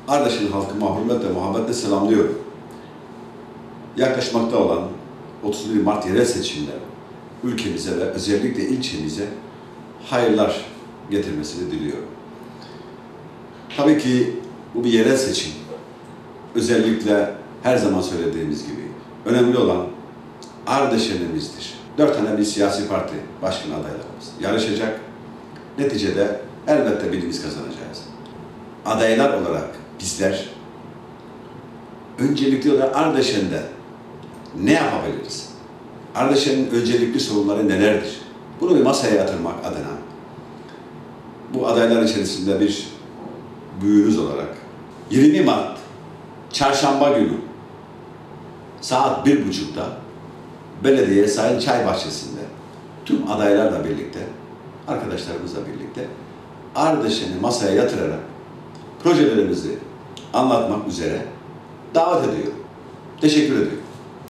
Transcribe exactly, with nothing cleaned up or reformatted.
Ardeşen halkıma hürmet ve muhabbetle selamlıyorum. Yaklaşmakta olan otuz bir Mart yerel seçimler ülkemize ve özellikle ilçemize hayırlar getirmesini diliyorum. Tabii ki bu bir yerel seçim. Özellikle her zaman söylediğimiz gibi önemli olan Ardeşen'imizdir. Dört tane bir siyasi parti başkan adaylarımız yarışacak. Neticede elbette birimiz kazanacağız. Adaylar olarak bizler öncelikli olarak Ardeşen'de ne yapabiliriz? Ardeşen'in öncelikli sorunları nelerdir? Bunu bir masaya yatırmak adına bu adaylar içerisinde bir büyüğünüz olarak yirmi Mart Çarşamba günü saat bir buçukta belediye sahil çay bahçesinde tüm adaylarla birlikte, arkadaşlarımızla birlikte Ardeşen'i masaya yatırarak projelerimizi anlatmak üzere davet ediyorum. Teşekkür ediyorum.